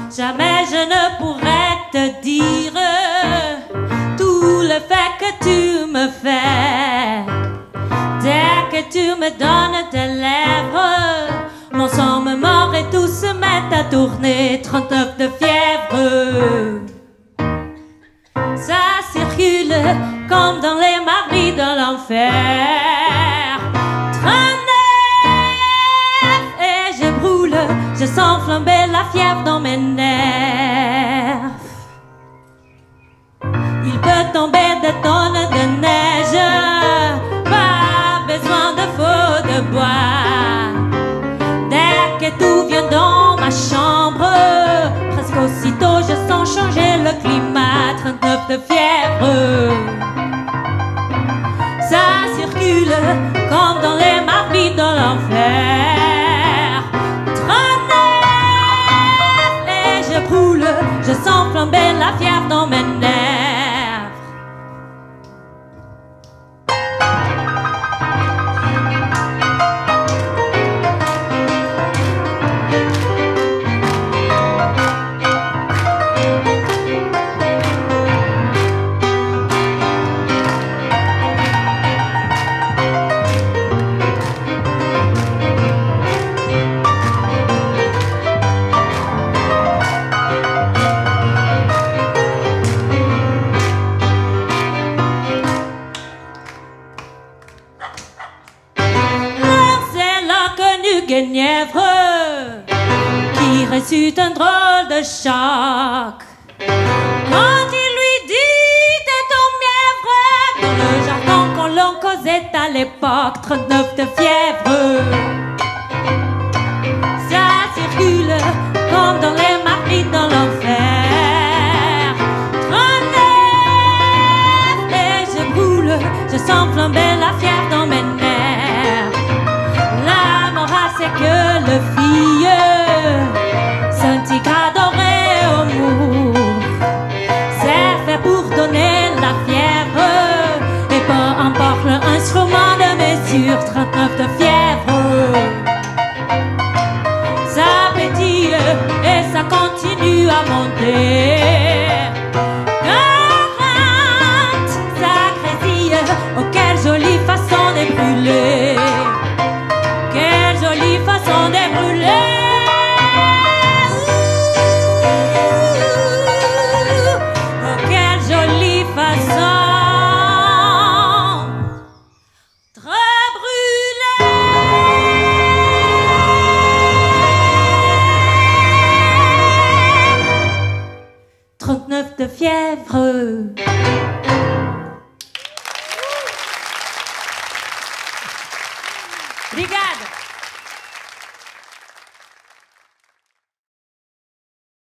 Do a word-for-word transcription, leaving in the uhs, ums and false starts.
Jamais je ne pourrais te dire tout le fait que tu me fais. Dès que tu me donnes tes lèvres, mon sang me mord et tout se met à tourner. Trente-neuf de fièvre. Ça circule comme dans les maris de l'enfer. Trente-neuf et je brûle, je sens flamber la fièvre dans mes nerfs. Il peut tomber des tonnes de neige, pas besoin de feu de bois. Dès que tout vient dans ma chambre, presque aussitôt je sens changer le climat. Trente-neuf de fièvre. Ça circule comme dans les maris de l'enfer. Trente-neuf et je brûle, je sens flamber la fièvre dans mes nerfs. Guenièvre qui reçut un drôle de choc quand il lui dit t'es ton mièvre dans le jargon qu'on l'on causait à l'époque. Trente-neuf de fièvre. Ça circule comme dans les maris dans l'enfer. Trente-neuf et je brûle, je sens flamber la fièvre dans mes nerfs. C'est que le fille c'est un tigre adoré au mou. C'est fait pour donner la fièvre et peu importe l'instrument de mesure. Trente-neuf de fièvre. Ça pétille et ça continue à monter. Quarante, ça grésille. Oh quelle jolie façon de brûler. Jolie façon de brûler. Oh, quelle jolie façon de brûler. Trente-neuf de fièvre. Obrigada.